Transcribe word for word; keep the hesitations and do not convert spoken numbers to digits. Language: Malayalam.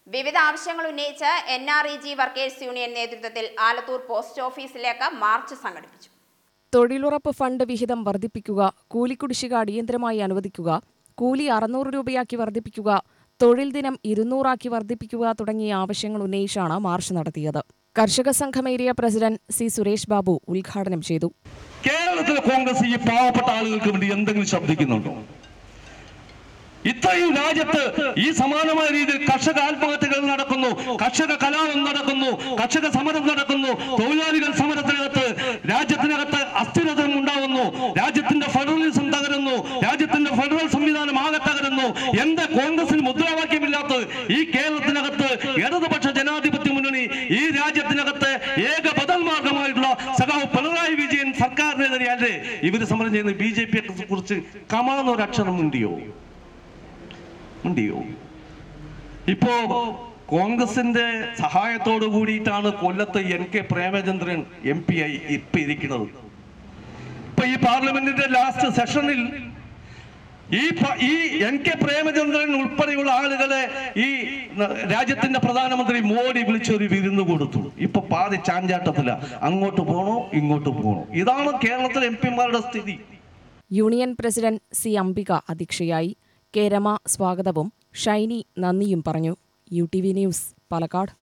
വിവിധ ആവശ്യങ്ങൾ ഉന്നയിച്ച് N R E G workers union നേതൃത്വത്തിൽ ആലത്തൂർ പോസ്റ്റ് ഓഫീസിലേക്ക് മാർച്ച് സംഘടിപ്പിച്ചു. തൊഴിലുറപ്പ് ഫണ്ട് വിഹിതം വർദ്ധിപ്പിക്കുക, കൂലിക്കുടിശ്ശിക അടിയന്തരമായി അനുവദിക്കുക, കൂലി അറുന്നൂറ് രൂപയാക്കി വർദ്ധിപ്പിക്കുക, തൊഴിൽ ദിനം ഇരുന്നൂറാക്കി വർദ്ധിപ്പിക്കുക തുടങ്ങിയ ആവശ്യങ്ങൾ ഉന്നയിച്ചാണ് മാർച്ച് നടത്തിയത്. കർഷക സംഘം area president C Suresh Babu ഉദ്ഘാടനം ചെയ്തു. കേരളത്തിലെ കോൺഗ്രസ് ഈ പാവപ്പെട്ട ആളുകൾക്ക് വേണ്ടി എന്തെങ്കിലും ശബ്ദിക്കുന്നുണ്ടോ? ഇത്രയും രാജ്യത്ത് ഈ സമാനമായ രീതിയിൽ കർഷക ആത്മഹത്യകൾ നടക്കുന്നു, കർഷക കലാപം നടക്കുന്നു, കർഷക സമരം നടക്കുന്നു, തൊഴിലാളികൾ സമരത്തിനകത്ത് രാജ്യത്തിനകത്ത് അസ്ഥിരത ഉണ്ടാവുന്നു, രാജ്യത്തിന്റെ ഫെഡറലിസം തകരുന്നു, രാജ്യത്തിന്റെ ഫെഡറൽ സംവിധാനം ആകെ തകരുന്നു. എന്താ കോൺഗ്രസിന് മുദ്രാവാക്യമില്ലാത്ത ഈ കേരളത്തിനകത്ത് ഇടതുപക്ഷ ജനാധിപത്യ മുന്നണി ഈ രാജ്യത്തിനകത്ത് ഏക ബദൽ മാർഗമായിട്ടുള്ള സഖാവ് പിണറായി വിജയൻ സർക്കാരിനെതിരെയല്ലേ ഇവര് സമരം ചെയ്യുന്നത്? ബി ജെ പിയെ കുറിച്ച് കമാന്നൊരു അക്ഷരം ഉണ്ടിയോ ഉണ്ടിയോ ഇപ്പോ കോൺഗ്രസിന്റെ സഹായത്തോടു കൂടിയിട്ടാണ് കൊല്ലത്ത് N K Premachandran M P ആയി ഇപ്പൊ ഇരിക്കുന്നത്. ഇപ്പൊ ഈ പാർലമെന്റിന്റെ ലാസ്റ്റ് സെഷനിൽ ഈ ഈ എൻ കെ പ്രേമചന്ദ്രൻ ഉൾപ്പെടെയുള്ള ആളുകളെ ഈ രാജ്യത്തിന്റെ പ്രധാനമന്ത്രി മോഡി വിളിച്ചൊരു വിരുന്ന് കൊടുത്തു. ഇപ്പൊ പാതി ചാഞ്ചാട്ടത്തില്ല, അങ്ങോട്ട് പോണോ ഇങ്ങോട്ട് പോണോ. ഇതാണ് കേരളത്തിലെ എം പിമാരുടെ സ്ഥിതി. യൂണിയൻ പ്രസിഡന്റ് സി അംബിക അധ്യക്ഷയായി. കെ രമ സ്വാഗതവും ഷൈനി നന്ദിയും പറഞ്ഞു. U T V news, Palakkad.